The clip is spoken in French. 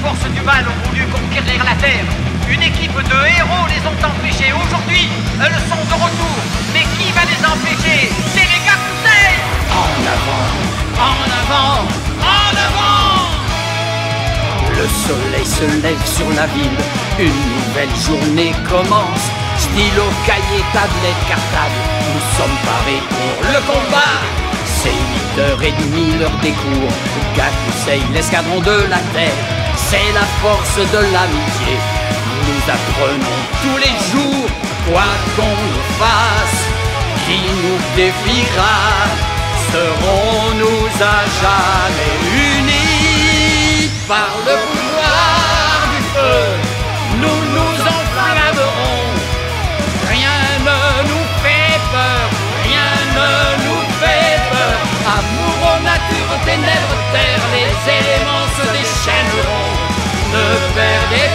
forces du mal ont voulu conquérir la terre. Une équipe de héros les ont empêchés. Aujourd'hui, elles sont de retour. Mais qui va les empêcher? C'est les gars Conseil. En avant, En avant, en avant. le soleil se lève sur la ville. Une nouvelle journée commence. Stylo, cahier, tablette, cartable. Nous sommes parés pour le combat. C'est 8h30, l'heure des cours. Gars Conseil, l'escadron de la terre. C'est la force de l'amitié. Nous apprenons tous les jours, quoi qu'on nous fasse. Qui nous défiera? Serons-nous à jamais unis par le pouvoir du feu? Nous nous enflammerons. Rien ne nous fait peur, rien ne nous fait peur. Amour, nature, ténèbres, terre, les éléments se déchaîneront. Ne perdez